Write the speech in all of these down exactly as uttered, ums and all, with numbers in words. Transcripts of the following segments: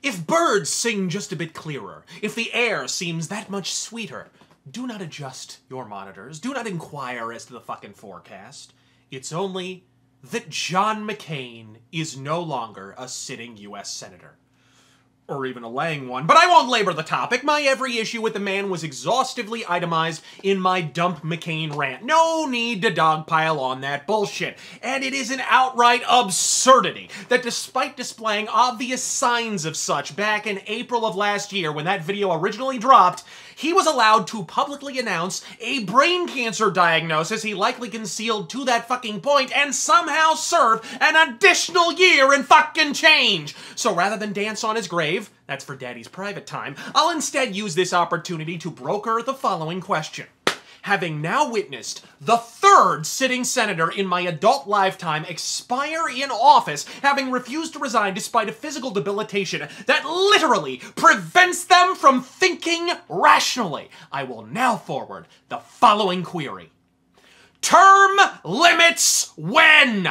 If birds sing just a bit clearer, if the air seems that much sweeter, do not adjust your monitors. Do not inquire as to the fucking forecast. It's only that John McCain is no longer a sitting U S Senator. Or even a laying one, but I won't labor the topic. My every issue with the man was exhaustively itemized in my Dump McCain rant. No need to dogpile on that bullshit. And it is an outright absurdity that despite displaying obvious signs of such back in April of last year when that video originally dropped, he was allowed to publicly announce a brain cancer diagnosis he likely concealed to that fucking point and somehow serve an additional year in fucking change. So rather than dance on his grave, that's for daddy's private time, I'll instead use this opportunity to broker the following question. Having now witnessed the third sitting senator in my adult lifetime expire in office, having refused to resign despite a physical debilitation that literally prevents them from thinking rationally, I will now forward the following query. Term limits when?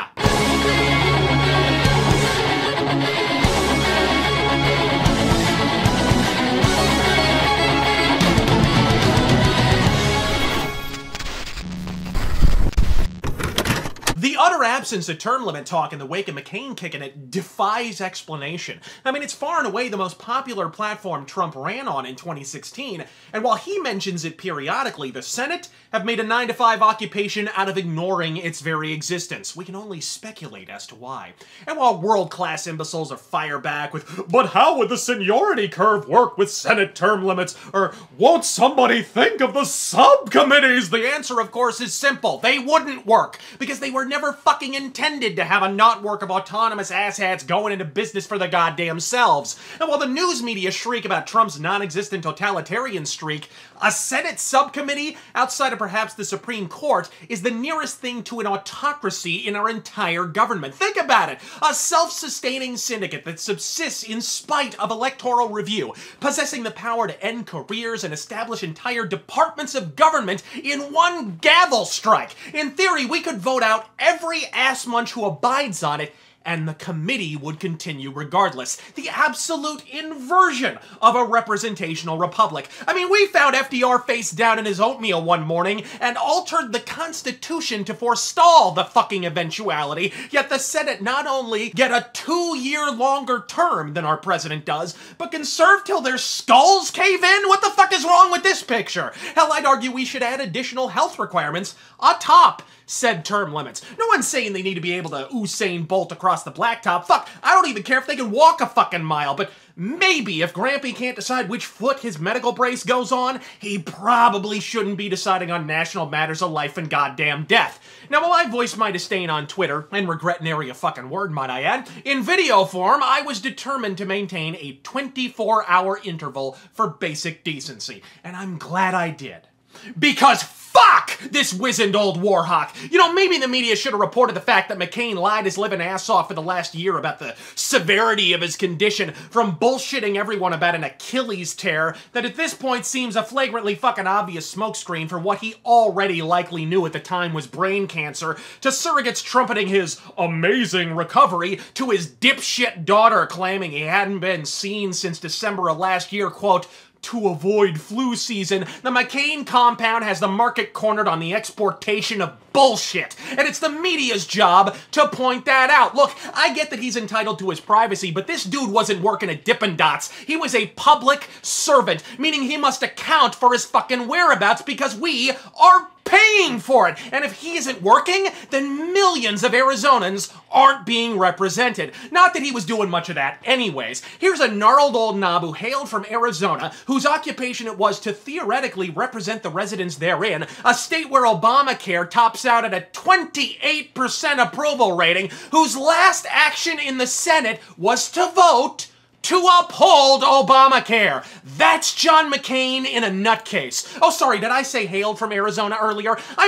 The utter absence of term limit talk in the wake of McCain kicking it defies explanation. I mean, it's far and away the most popular platform Trump ran on in twenty sixteen, and while he mentions it periodically, the Senate have made a nine to five occupation out of ignoring its very existence. We can only speculate as to why. And while world-class imbeciles are fire back with, but how would the seniority curve work with Senate term limits? Or won't somebody think of the subcommittees? The answer, of course, is simple. They wouldn't work, because they were never fucking intended to have a network of autonomous asshats going into business for the goddamn selves. And while the news media shriek about Trump's non-existent totalitarian streak, a Senate subcommittee, outside of perhaps the Supreme Court, is the nearest thing to an autocracy in our entire government. Think about it. A self-sustaining syndicate that subsists in spite of electoral review, possessing the power to end careers and establish entire departments of government in one gavel strike. In theory, we could vote out every ass munch who abides on it, and the committee would continue regardless. The absolute inversion of a representational republic. I mean, we found F D R face down in his oatmeal one morning and altered the Constitution to forestall the fucking eventuality, yet the Senate not only get a two-year longer term than our president does, but can serve till their skulls cave in? What the fuck is wrong with this picture? Hell, I'd argue we should add additional health requirements atop said term limits. No one's saying they need to be able to Usain Bolt across the blacktop. Fuck, I don't even care if they can walk a fucking mile, but maybe if Grampy can't decide which foot his medical brace goes on, he probably shouldn't be deciding on national matters of life and goddamn death. Now, while I voiced my disdain on Twitter, and regret nary a fucking word, might I add, in video form, I was determined to maintain a twenty-four hour interval for basic decency, and I'm glad I did. Because fuck this wizened old war hawk. You know, maybe the media should have reported the fact that McCain lied his living ass off for the last year about the severity of his condition from bullshitting everyone about an Achilles tear that at this point seems a flagrantly fucking obvious smokescreen for what he already likely knew at the time was brain cancer, to surrogates trumpeting his amazing recovery, to his dipshit daughter claiming he hadn't been seen since December of last year, quote, to avoid flu season. The McCain compound has the market cornered on the exportation of bullshit, and it's the media's job to point that out. Look, I get that he's entitled to his privacy, but this dude wasn't working at Dippin' Dots. He was a public servant, meaning he must account for his fucking whereabouts because we are paying for it. And if he isn't working, then millions of Arizonans aren't being represented. Not that he was doing much of that anyways. Here's a gnarled old knob who hailed from Arizona, whose occupation it was to theoretically represent the residents therein, a state where Obamacare tops out at a twenty-eight percent approval rating, whose last action in the Senate was to vote to uphold Obamacare. That's John McCain in a nutcase. Oh, sorry, did I say hailed from Arizona earlier? I meant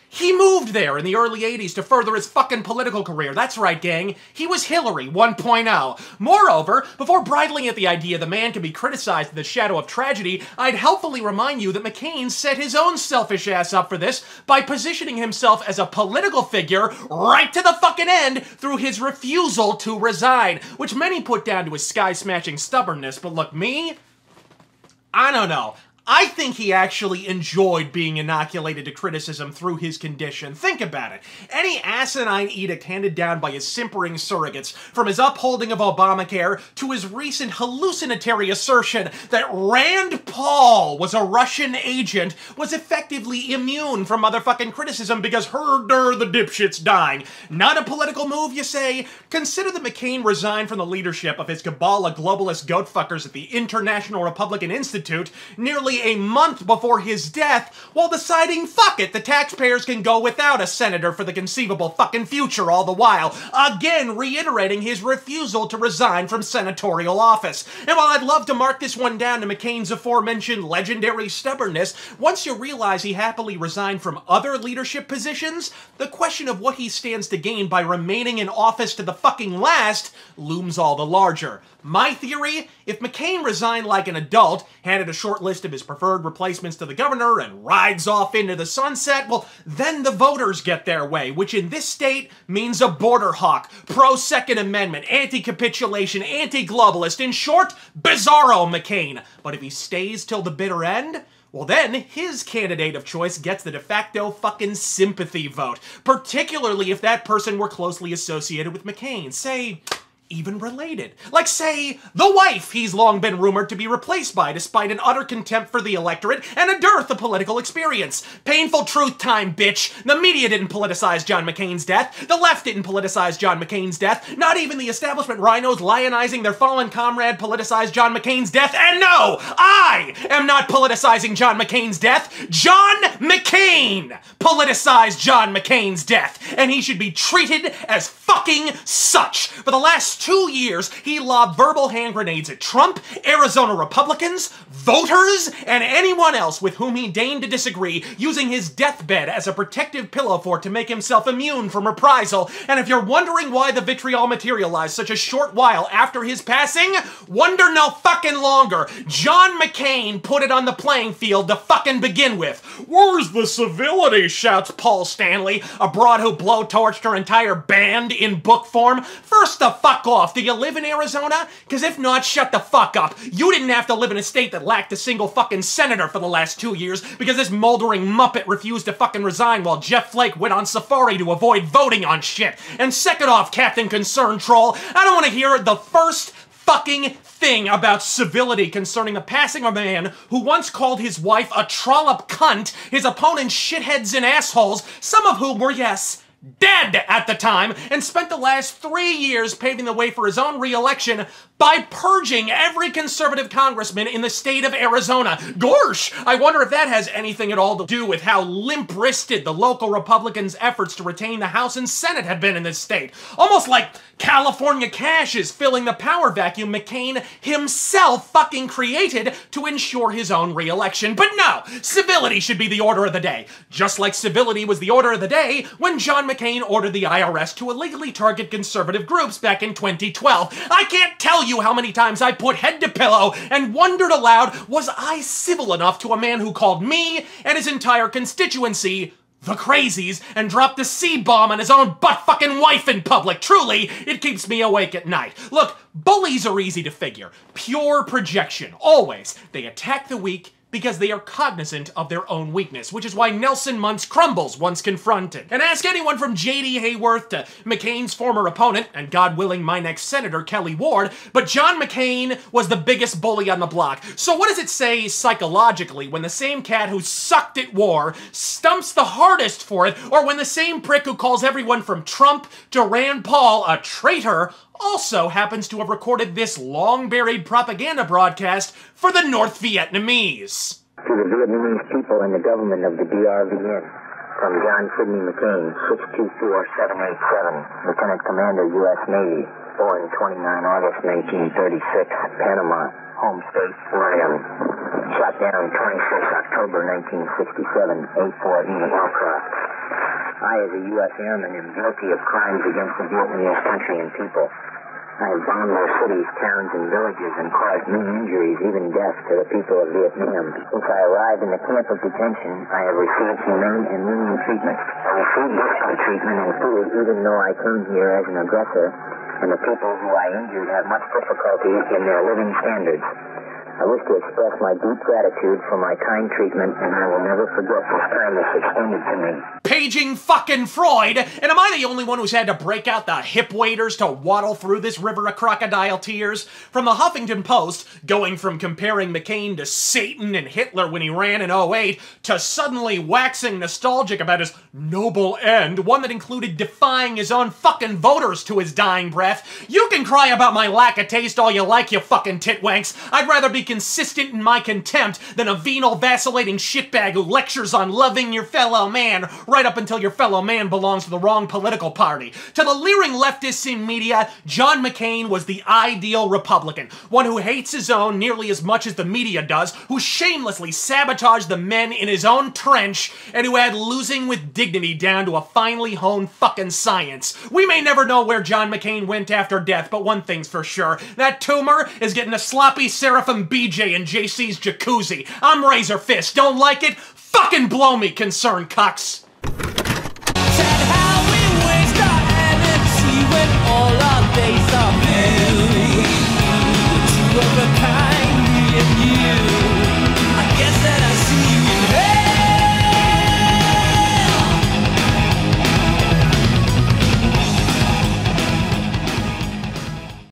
He moved there in the early eighties to further his fucking political career. That's right, gang. He was Hillary one point oh. Moreover, before bridling at the idea the man can be criticized in the shadow of tragedy, I'd helpfully remind you that McCain set his own selfish ass up for this by positioning himself as a political figure right to the fucking end through his refusal to resign, which many put down to his sky-smashing stubbornness, but look, me? I don't know. I think he actually enjoyed being inoculated to criticism through his condition. Think about it. Any asinine edict handed down by his simpering surrogates, from his upholding of Obamacare to his recent hallucinatory assertion that Rand Paul was a Russian agent, was effectively immune from motherfucking criticism because herder the dipshit's dying. Not a political move, you say? Consider that McCain resigned from the leadership of his cabal of globalist goatfuckers at the International Republican Institute nearly a month before his death, while deciding, fuck it, the taxpayers can go without a senator for the conceivable fucking future all the while, again reiterating his refusal to resign from senatorial office. And while I'd love to mark this one down to McCain's aforementioned legendary stubbornness, once you realize he happily resigned from other leadership positions, the question of what he stands to gain by remaining in office to the fucking last looms all the larger. My theory, if McCain resigned like an adult, handed a short list of his preferred replacements to the governor, and rides off into the sunset, well, then the voters get their way, which in this state means a border hawk, pro-Second Amendment, anti-capitulation, anti-globalist, in short, bizarro McCain. But if he stays till the bitter end, well then, his candidate of choice gets the de facto fucking sympathy vote, particularly if that person were closely associated with McCain. Say, even related. Like, say, the wife he's long been rumored to be replaced by despite an utter contempt for the electorate and a dearth of political experience. Painful truth time, bitch. The media didn't politicize John McCain's death. The left didn't politicize John McCain's death. Not even the establishment rhinos lionizing their fallen comrade politicized John McCain's death. And no, I am not politicizing John McCain's death. John McCain politicized John McCain's death. And he should be treated as fucking such. For the last two years, he lobbed verbal hand grenades at Trump, Arizona Republicans, voters, and anyone else with whom he deigned to disagree, using his deathbed as a protective pillow fort to make himself immune from reprisal. And if you're wondering why the vitriol materialized such a short while after his passing, wonder no fucking longer. John McCain put it on the playing field to fucking begin with. Where's the civility, shouts Paul Stanley, a broad who blowtorched her entire band in book form. First the fuck off, do you live in Arizona? Because if not, shut the fuck up. You didn't have to live in a state that lacked a single fucking senator for the last two years because this moldering muppet refused to fucking resign while Jeff Flake went on safari to avoid voting on shit. And second off, Captain Concern Troll, I don't want to hear the first fucking thing about civility concerning the passing of a man who once called his wife a trollop cunt, his opponents shitheads and assholes, some of whom were, yes, dead at the time, and spent the last three years paving the way for his own re-election by purging every conservative congressman in the state of Arizona. Gorsh! I wonder if that has anything at all to do with how limp-wristed the local Republicans' efforts to retain the House and Senate have been in this state. Almost like California cash is filling the power vacuum McCain himself fucking created to ensure his own re-election. But no, civility should be the order of the day. Just like civility was the order of the day when John McCain ordered the I R S to illegally target conservative groups back in twenty twelve. I can't tell you how many times I put head to pillow and wondered aloud, was I civil enough to a man who called me and his entire constituency the crazies and dropped a C-bomb on his own butt-fucking wife in public? Truly, it keeps me awake at night. Look, bullies are easy to figure. Pure projection. Always. They attack the weak because they are cognizant of their own weakness, which is why Nelson Muntz crumbles once confronted. And ask anyone from J D Hayworth to McCain's former opponent, and God willing my next senator, Kelly Ward, but John McCain was the biggest bully on the block. So what does it say psychologically when the same cat who sucked at war stumps the hardest for it, or when the same prick who calls everyone from Trump to Rand Paul a traitor also happens to have recorded this long-buried propaganda broadcast for the North Vietnamese? To the Vietnamese people and the government of the D R V N, from John Sidney McCain, six two four seven eight seven, Lieutenant Commander, U S Navy, born twenty-ninth August nineteen thirty-six, Panama, home state, Florida. Shot down twenty-sixth October nineteen sixty-seven, A four E aircraft. I, as a U S airman, am guilty of crimes against the Vietnamese country and people. I have bombed their cities, towns, and villages and caused many injuries, even death, to the people of Vietnam. Since I arrived in the camp of detention, I have received humane and lenient treatment. I received disciplinary treatment and food, even though I came here as an aggressor, and the people who I injured have much difficulty in their living standards. I wish to express my deep gratitude for my kind treatment, and I will never forget this kindness extended to me. Paging fucking Freud, and am I the only one who's had to break out the hip waders to waddle through this river of crocodile tears? From the Huffington Post, going from comparing McCain to Satan and Hitler when he ran in oh eight, to suddenly waxing nostalgic about his noble end, one that included defying his own fucking voters to his dying breath. You can cry about my lack of taste all you like, you fucking titwanks. I'd rather be consistent in my contempt than a venal, vacillating shitbag who lectures on loving your fellow man right up until your fellow man belongs to the wrong political party. To the leering leftists in media, John McCain was the ideal Republican, one who hates his own nearly as much as the media does, who shamelessly sabotaged the men in his own trench, and who had losing with dignity down to a finely honed fucking science. We may never know where John McCain went after death, but one thing's for sure, that tumor is getting a sloppy seraphim B J in J C's jacuzzi. I'm Razor Fist. Don't like it? Fucking blow me, concerned cucks!